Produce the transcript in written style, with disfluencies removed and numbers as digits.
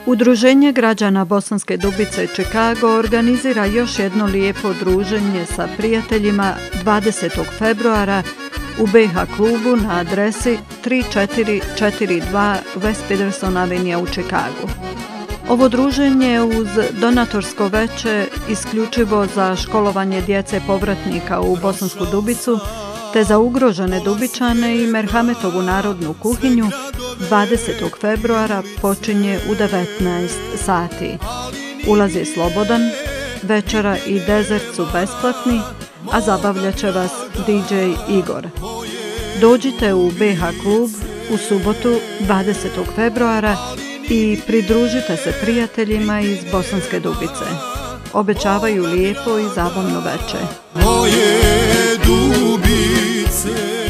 Udruženje građana Bosanske Dubice Chicago organizira još jedno lijepo druženje sa prijateljima 20. februara u BH klubu na adresi 3442 West Peterson Avenue u Chicagu. Ovo druženje je uz donatorsko veče isključivo za školovanje djece povratnika u Bosansku Dubicu te za ugrožene Dubičane i Merhametovu narodnu kuhinju 20. februara počinje u 19 sati. Ulaz je slobodan, večera i dezert su besplatni, a zabavljat će vas DJ Igor. Dođite u BH klub u subotu 20. februara i pridružite se prijateljima iz Bosanske Dubice. Obećavaju lijepo i zabavno veče. Moje Dubice.